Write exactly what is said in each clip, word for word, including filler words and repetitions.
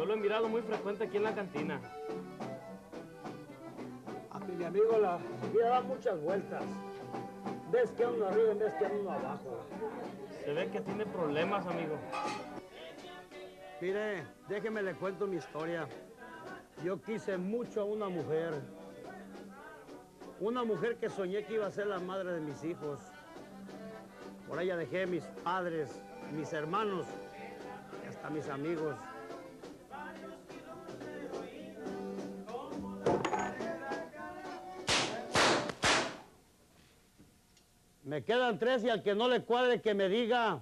lo he mirado muy frecuente aquí en la cantina. A mi amigo la vida da muchas vueltas. Ves que uno arriba en vez que uno abajo. Se ve que tiene problemas, amigo. Mire, déjeme le cuento mi historia. Yo quise mucho a una mujer. Una mujer que soñé que iba a ser la madre de mis hijos. Por ella dejé mis padres, mis hermanos y hasta mis amigos. Me quedan tres y al que no le cuadre que me diga.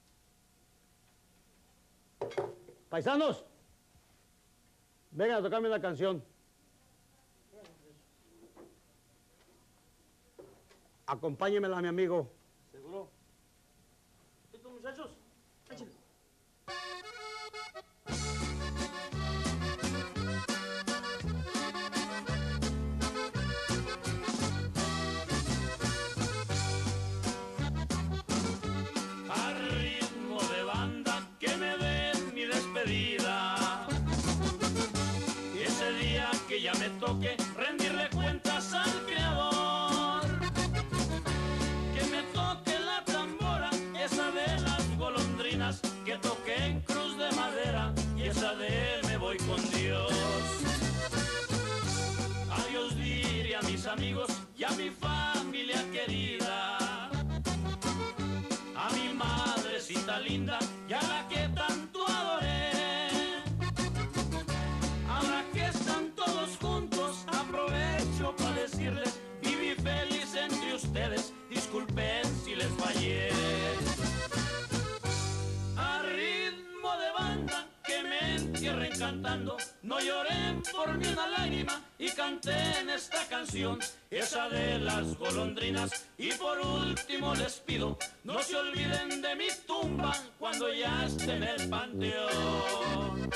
Paisanos, vengan a tocarme una canción. Acompáñemela, mi amigo. ¿Seguro? ¿Estos muchachos? Échale. Que ya me toque rendirle cuentas al Creador, que me toque la tambora, esa de las golondrinas, que toque en cruz de madera, y esa de me voy con Dios. Adiós diré a mis amigos y a mi familia querida, a mi madrecita linda y a la que tanto adoré. Para decirles, viví feliz entre ustedes, disculpen si les fallé. A ritmo de banda que me entierren cantando, no lloren por mí una lágrima y canten esta canción, esa de las golondrinas. Y por último les pido, no se olviden de mi tumba cuando ya esté en el panteón.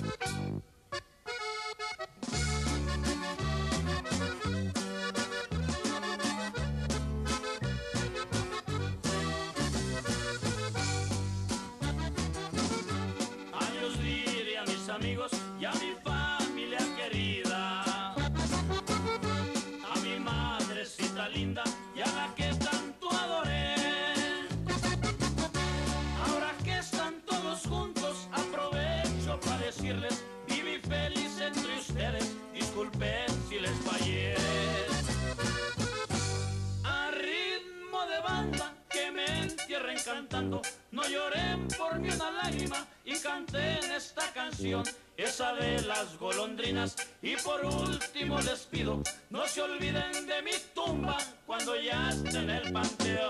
Amigos y a mi familia querida, a mi madrecita linda y a la que tanto adoré. Ahora que están todos juntos, aprovecho para decirles, viví feliz entre ustedes, disculpen si les fallé. A ritmo de banda que me entierren cantando, no lloren por mí una lágrima y canten esta canción, esa de las golondrinas. Y por último les pido, no se olviden de mi tumba cuando ya esté en el panteón.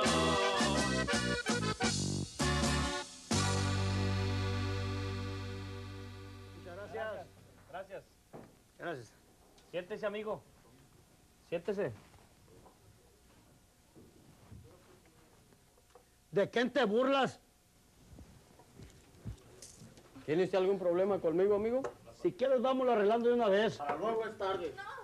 Muchas gracias. Gracias. Gracias. Siéntese, amigo. Siéntese. ¿De quién te burlas? ¿Tiene usted algún problema conmigo, amigo? Si quieres, vámonos arreglando de una vez. Para luego es tarde.